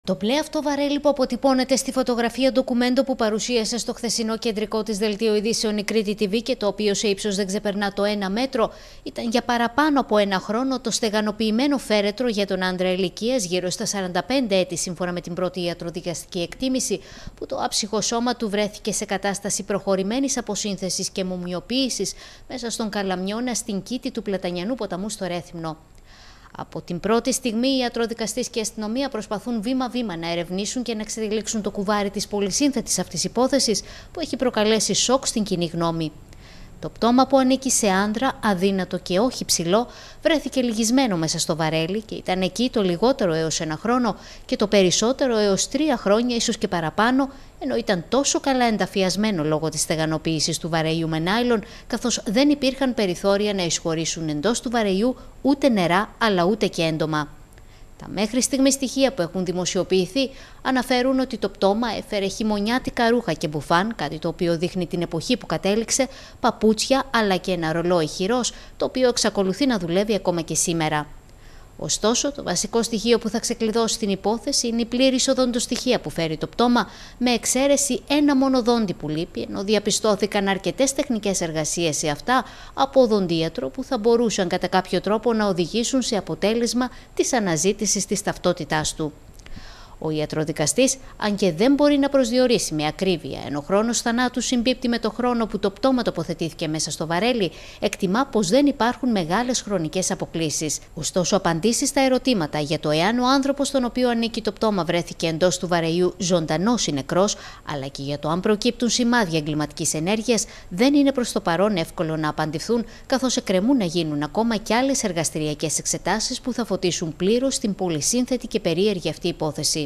Το μπλε αυτό βαρέλι που αποτυπώνεται στη φωτογραφία ντοκουμέντο που παρουσίασε στο χθεσινό κεντρικό της δελτίο ειδήσεων η Κρήτη TV και το οποίο σε ύψος δεν ξεπερνά το 1 μέτρο, ήταν για παραπάνω από ένα χρόνο το στεγανοποιημένο φέρετρο για τον άντρα ηλικίας γύρω στα 45 έτη, σύμφωνα με την πρώτη ιατροδικαστική εκτίμηση, που το άψυχο σώμα του βρέθηκε σε κατάσταση προχωρημένης αποσύνθεσης και μουμιοποίησης μέσα στον Καλαμιώνα, στην κήτη του Πλατανιανού ποταμού στο Ρέθυμνο. Από την πρώτη στιγμή, οι ιατροδικαστές και η αστυνομία προσπαθούν βήμα-βήμα να ερευνήσουν και να εξελίξουν το κουβάρι της πολυσύνθετης αυτής υπόθεσης που έχει προκαλέσει σοκ στην κοινή γνώμη. Το πτώμα που ανήκει σε άντρα, αδύνατο και όχι ψηλό, βρέθηκε λυγισμένο μέσα στο βαρέλι και ήταν εκεί το λιγότερο έως ένα χρόνο και το περισσότερο έως 3 χρόνια, ίσως και παραπάνω, ενώ ήταν τόσο καλά ενταφιασμένο λόγω της στεγανοποίησης του βαρελιού με νάιλον, καθώς δεν υπήρχαν περιθώρια να εισχωρήσουν εντός του βαρελιού ούτε νερά αλλά ούτε και έντομα. Τα μέχρι στιγμή στοιχεία που έχουν δημοσιοποιηθεί αναφέρουν ότι το πτώμα έφερε χειμωνιάτικα ρούχα και μπουφάν, κάτι το οποίο δείχνει την εποχή που κατέληξε, παπούτσια αλλά και ένα ρολόι χειρός, το οποίο εξακολουθεί να δουλεύει ακόμα και σήμερα. Ωστόσο, το βασικό στοιχείο που θα ξεκλειδώσει την υπόθεση είναι η πλήρης οδοντοστοιχεία που φέρει το πτώμα, με εξαίρεση ένα μόνο δόντι που λείπει, ενώ διαπιστώθηκαν αρκετές τεχνικές εργασίες σε αυτά από οδοντίατρο που θα μπορούσαν κατά κάποιο τρόπο να οδηγήσουν σε αποτέλεσμα της αναζήτησης της ταυτότητάς του. Ο ιατροδικαστής, αν και δεν μπορεί να προσδιορίσει με ακρίβεια, ενώ ο χρόνος θανάτου συμπίπτει με το χρόνο που το πτώμα τοποθετήθηκε μέσα στο βαρέλι, εκτιμά πως δεν υπάρχουν μεγάλες χρονικές αποκλίσεις. Ωστόσο, απαντήσεις στα ερωτήματα για το εάν ο άνθρωπος στον οποίο ανήκει το πτώμα βρέθηκε εντός του βαρελιού ζωντανός ή νεκρός, αλλά και για το αν προκύπτουν σημάδια εγκληματικής ενέργειας, δεν είναι προς το παρόν εύκολο να απαντηθούν, καθώς εκκρεμούν να γίνουν ακόμα και άλλες εργαστηριακές εξετάσεις που θα φωτίσουν πλήρως την πολυσύνθετη και περίεργη αυτή υπόθεση.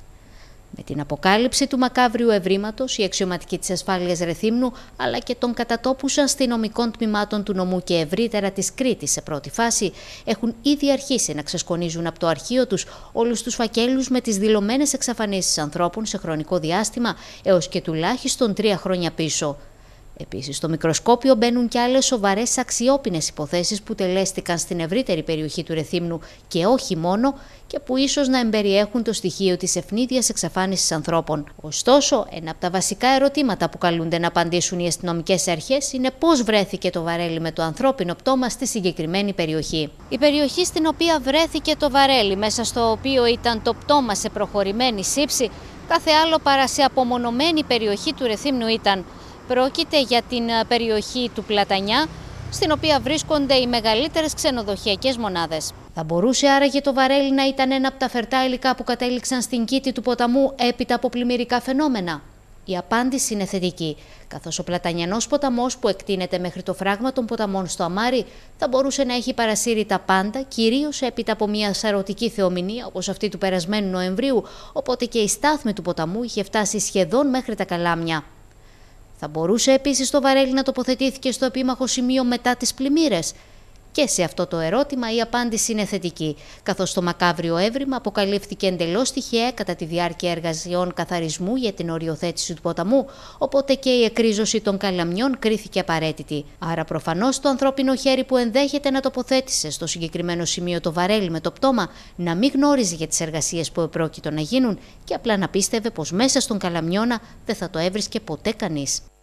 Με την αποκάλυψη του μακάβριου ευρήματος, οι αξιωματικοί της ασφάλειας Ρεθύμνου αλλά και των κατατόπους αστυνομικών τμήματων του νομού και ευρύτερα της Κρήτης σε πρώτη φάση έχουν ήδη αρχίσει να ξεσκονίζουν από το αρχείο τους όλους τους φακέλους με τις δηλωμένες εξαφανίσεις ανθρώπων σε χρονικό διάστημα έως και τουλάχιστον 3 χρόνια πίσω. Επίσης, στο μικροσκόπιο μπαίνουν και άλλες σοβαρές αξιόπινες υποθέσεις που τελέστηκαν στην ευρύτερη περιοχή του Ρεθύμνου και όχι μόνο, και που ίσως να εμπεριέχουν το στοιχείο της ευνίδιας εξαφάνισης ανθρώπων. Ωστόσο, ένα από τα βασικά ερωτήματα που καλούνται να απαντήσουν οι αστυνομικές αρχές είναι πώς βρέθηκε το βαρέλι με το ανθρώπινο πτώμα στη συγκεκριμένη περιοχή. Η περιοχή στην οποία βρέθηκε το βαρέλι, μέσα στο οποίο ήταν το πτώμα σε προχωρημένη σύψη, κάθε άλλο παρά σε απομονωμένη περιοχή του Ρεθύμνου ήταν. Πρόκειται για την περιοχή του Πλατανιά, στην οποία βρίσκονται οι μεγαλύτερες ξενοδοχειακές μονάδες. Θα μπορούσε άραγε το βαρέλι να ήταν ένα από τα φερτά υλικά που κατέληξαν στην κήτη του ποταμού έπειτα από πλημμυρικά φαινόμενα? Η απάντηση είναι θετική, καθώς ο Πλατανιανός ποταμός που εκτείνεται μέχρι το φράγμα των ποταμών στο Αμάρι θα μπορούσε να έχει παρασύρει τα πάντα, κυρίως έπειτα από μια σαρωτική θεομηνία όπως αυτή του περασμένου Νοεμβρίου, οπότε και η στάθμη του ποταμού είχε φτάσει σχεδόν μέχρι τα καλάμια. Θα μπορούσε επίσης το βαρέλι να τοποθετήθηκε στο επίμαχο σημείο μετά τις πλημμύρες? Και σε αυτό το ερώτημα η απάντηση είναι θετική, καθώς το μακάβριο έβριμα αποκαλύφθηκε εντελώς τυχαία κατά τη διάρκεια εργασιών καθαρισμού για την οριοθέτηση του ποταμού, οπότε και η εκρίζωση των καλαμιών κρίθηκε απαραίτητη. Άρα προφανώς το ανθρώπινο χέρι που ενδέχεται να τοποθέτησε στο συγκεκριμένο σημείο το βαρέλι με το πτώμα να μην γνώριζε για τις εργασίες που επρόκειτο να γίνουν και απλά να πίστευε πως μέσα στον Καλαμιώνα δεν θα το έβρισκε ποτέ κανείς.